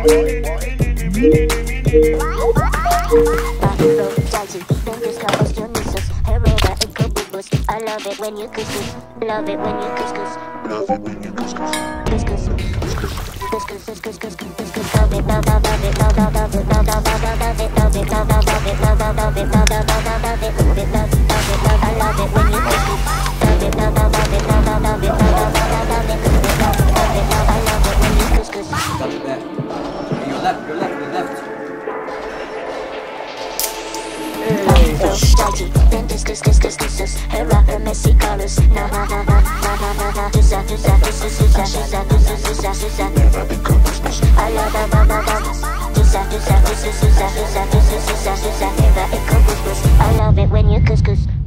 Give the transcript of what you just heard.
I love it when you couscous. Love it when you couscous. Love it when you couscous. Couscous. Couscous. Couscous. Couscous. Love it. Love it. Love it. Love it. Love it. Love it. Love it. Love it. Love it. Love it. Love it. Love it. Love it. Love it. Love it. I love it when you couscous. Love it. Love it. Love it. Love it. Love it. Love it. Love it. I love it when you couscous. Stop it there. Your left. Your left. Your left. Then discuss her rock, her messy colors. Na na na na na na na na. Never become couscous. I love that. Never become couscous. I love it when you couscous.